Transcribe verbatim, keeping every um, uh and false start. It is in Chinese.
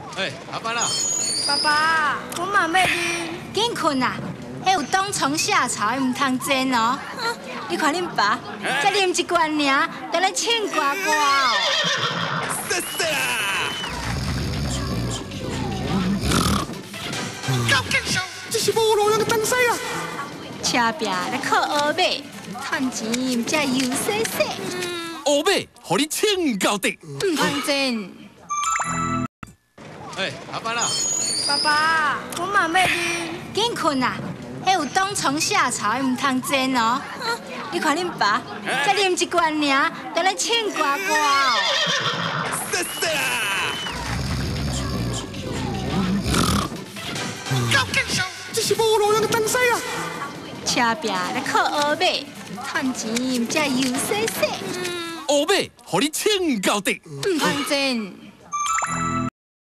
哎，下班啦！ 爸爸，我嘛要啉。 紧困啊！迄有冬虫夏草，唔通煎哦。你看恁爸，才啉一罐尔，就咧唱歌歌哦。 谢谢啦！ 高健雄，这是无路用的东西啊！ 车拼咧靠乌马，趁钱才油洗洗。 乌马，互你请到底。 唔通煎。 哎，下班啦！ 爸爸，我嘛要啉。 紧困啊！迄有冬虫夏草，唔通煎哦。你看恁爸，才啉一罐尔，就咧唱歌歌哦。 谢谢啦！ 高健雄，这是无路用的东西啊！ 车拼咧靠乌马，趁钱才油洗洗。 乌马，互你请到底。 唔通煎。